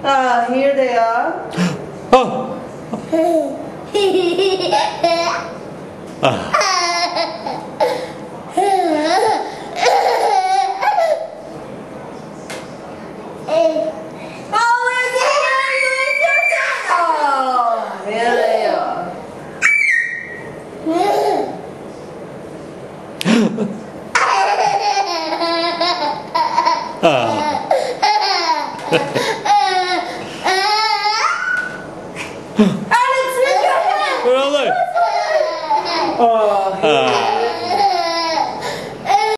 Here they are. Oh! Here they are. Alex, where are they? Oh, here.